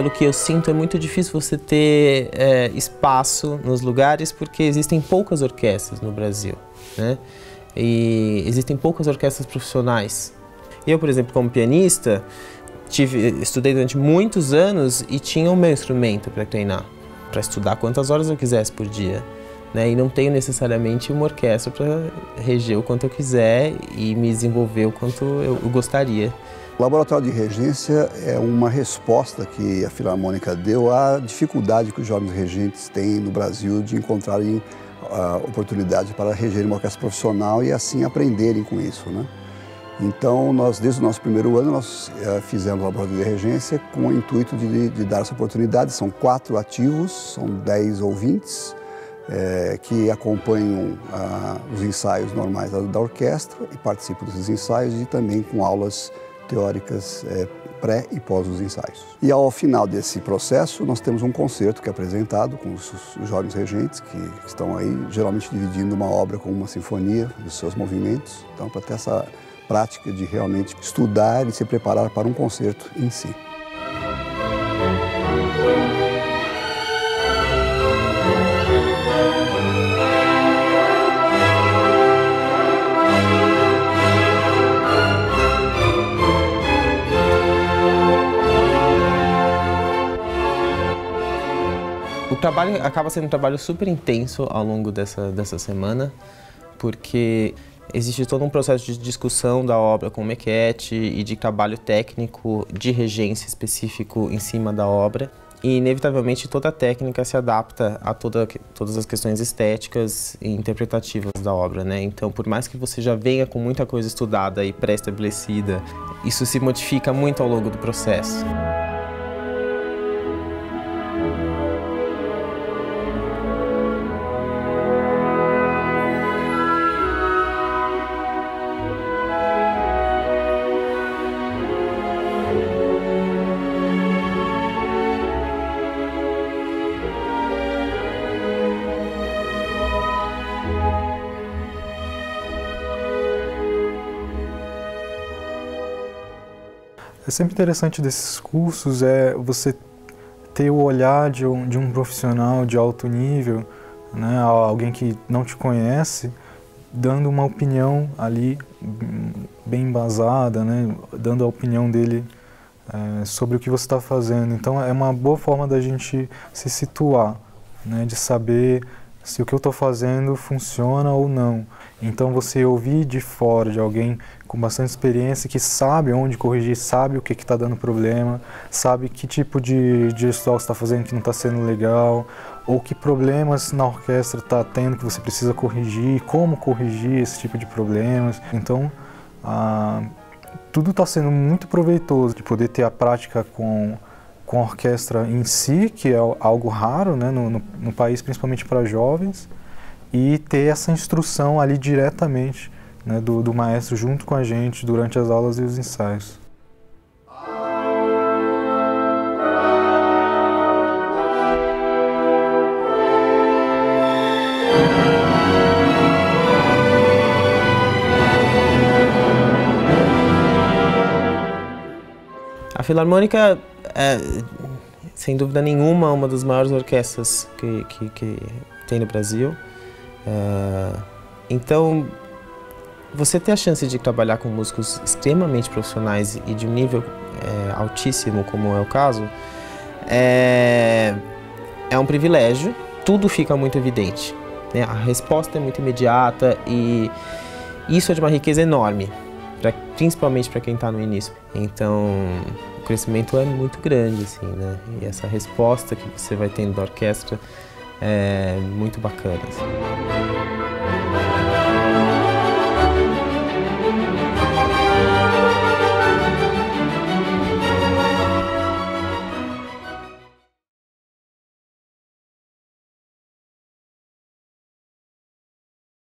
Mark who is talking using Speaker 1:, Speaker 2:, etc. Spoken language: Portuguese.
Speaker 1: pelo que eu sinto, é muito difícil você ter espaço nos lugares porque existem poucas orquestras no Brasil, né? E existem poucas orquestras profissionais. Eu, por exemplo, como pianista, estudei durante muitos anos e tinha o meu instrumento para treinar, para estudar quantas horas eu quisesse por dia, né? E não tenho necessariamente uma orquestra para reger o quanto eu quiser e me desenvolver o quanto eu gostaria.
Speaker 2: O Laboratório de Regência é uma resposta que a Filarmônica deu à dificuldade que os jovens regentes têm no Brasil de encontrarem oportunidade para regerem uma orquestra profissional e assim aprenderem com isso, né? Então, desde o nosso primeiro ano, nós fizemos o Laboratório de Regência com o intuito de dar essa oportunidade. São 4 ativos, são 10 ouvintes, que acompanham os ensaios normais da orquestra e participam desses ensaios e também com aulas teóricas pré e pós os ensaios. E ao final desse processo, nós temos um concerto que é apresentado com os jovens regentes que estão aí, geralmente dividindo uma obra com uma sinfonia dos seus movimentos. Então, para ter essa prática de realmente estudar e se preparar para um concerto em si.
Speaker 1: O trabalho acaba sendo um trabalho super intenso ao longo dessa semana, porque existe todo um processo de discussão da obra com o maquete e de trabalho técnico de regência específico em cima da obra. E, inevitavelmente, toda a técnica se adapta a todas as questões estéticas e interpretativas da obra, né? Então, por mais que você já venha com muita coisa estudada e pré-estabelecida, isso se modifica muito ao longo do processo.
Speaker 3: É sempre interessante desses cursos você ter o olhar de um profissional de alto nível, né, alguém que não te conhece, dando uma opinião ali bem embasada, né, dando a opinião dele sobre o que você está fazendo. Então é uma boa forma da gente se situar, né, de saber se o que eu estou fazendo funciona ou não. Então você ouvir de fora, de alguém com bastante experiência, que sabe onde corrigir, sabe o que está dando problema, sabe que tipo de gestual você está fazendo que não está sendo legal, ou que problemas na orquestra está tendo que você precisa corrigir, como corrigir esse tipo de problemas. Então, tudo está sendo muito proveitoso de poder ter a prática com a orquestra em si, que é algo raro, né, no país, principalmente para jovens, e ter essa instrução ali diretamente, né, do maestro junto com a gente durante as aulas e os ensaios.
Speaker 1: A Filarmônica é, sem dúvida nenhuma, uma das maiores orquestras que tem no Brasil. Então, você ter a chance de trabalhar com músicos extremamente profissionais e de um nível altíssimo, como é o caso, é um privilégio. Tudo fica muito evidente, né? A resposta é muito imediata e isso é de uma riqueza enorme, principalmente para quem está no início. Então, o crescimento é muito grande, assim, né? E essa resposta que você vai tendo da orquestra é muito bacana, assim.